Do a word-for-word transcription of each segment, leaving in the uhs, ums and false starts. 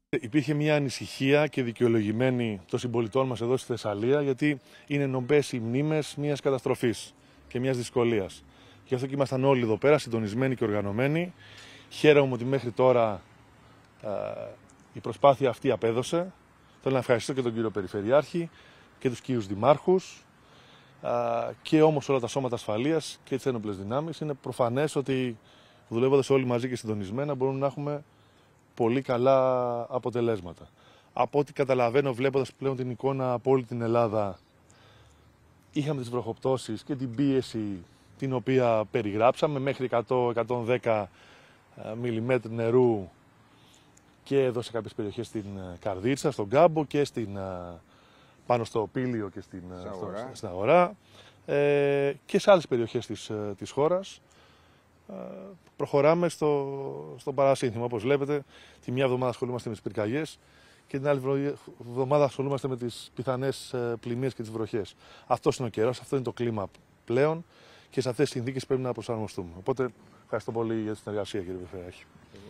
Υπήρχε μια ανησυχία και δικαιολογημένη των συμπολιτών μας εδώ στη Θεσσαλία, γιατί είναι νομπές οι μνήμες μιας καταστροφής και μιας δυσκολίας. Γι' αυτό και ήμασταν όλοι εδώ πέρα, συντονισμένοι και οργανωμένοι. Χαίρομαι ότι μέχρι τώρα ε, η προσπάθεια αυτή απέδωσε. Θέλω να ευχαριστήσω και τον κύριο Περιφερειάρχη και τους κύριους δημάρχους ε, και όμως όλα τα σώματα ασφαλείας και τις ένοπλες δυνάμεις. Είναι προφανές ότι δουλεύοντας όλοι μαζί και συντονισμένα μπορούμε να έχουμε πολύ καλά αποτελέσματα. Από ό,τι καταλαβαίνω, βλέποντας πλέον την εικόνα από όλη την Ελλάδα, είχαμε τις βροχοπτώσεις και την πίεση την οποία περιγράψαμε, μέχρι εκατό με εκατόν δέκα μιλιμέτρ νερού και εδώ σε κάποιες περιοχές στην Καρδίτσα, στον Κάμπο και στην, πάνω στο Πήλιο και στην, στο, στην Αγορά ε, και σε άλλες περιοχές της, της χώρας. Προχωράμε στο, στο παρασύνθημα. Όπως βλέπετε, τη μια εβδομάδα ασχολούμαστε με τις πυρκαγιές και την άλλη εβδομάδα ασχολούμαστε με τις πιθανές πλημμύρες και τις βροχές. Αυτός είναι ο καιρός, αυτό είναι το κλίμα πλέον και σε αυτές τις συνθήκες πρέπει να προσαρμοστούμε. Οπότε, ευχαριστώ πολύ για τη συνεργασία, κύριε Περιφερειάρχη.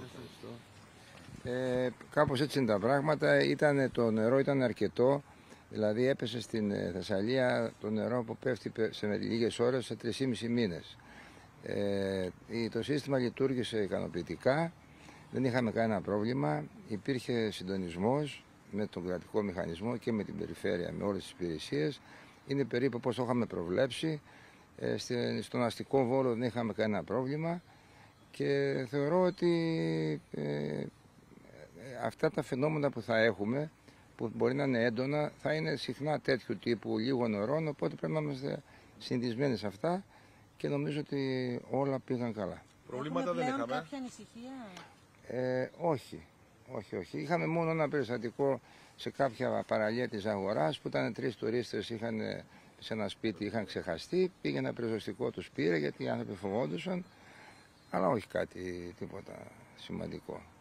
Ε, κάπως έτσι είναι τα πράγματα. Ήταν, το νερό ήταν αρκετό. Δηλαδή έπεσε στην Θεσσαλία το νερό που πέφτει σε λίγες ώρες σε τρεις και μισό μήνες. Ε, το σύστημα λειτουργήσε ικανοποιητικά, δεν είχαμε κανένα πρόβλημα, υπήρχε συντονισμός με τον κρατικό μηχανισμό και με την περιφέρεια, με όλες τις υπηρεσίες. Είναι περίπου όπως το είχαμε προβλέψει. Ε, στον αστικό Βόλο δεν είχαμε κανένα πρόβλημα και θεωρώ ότι ε, αυτά τα φαινόμενα που θα έχουμε, που μπορεί να είναι έντονα, θα είναι συχνά τέτοιου τύπου λίγο νερών, οπότε πρέπει να είμαστε συνηθισμένοι σε αυτά. Και νομίζω ότι όλα πήγαν καλά. Προβλήματα δεν είχαμε. Κάποια ανησυχία? Ε, όχι, όχι, όχι. Είχαμε μόνο ένα περιστατικό σε κάποια παραλία της Αγοράς που ήταν τρεις τουρίστες, είχαν σε ένα σπίτι, είχαν ξεχαστεί. Πήγε ένα πυροσβεστικό, τους πήρε γιατί οι άνθρωποι φοβόντουσαν. Αλλά όχι κάτι τίποτα σημαντικό.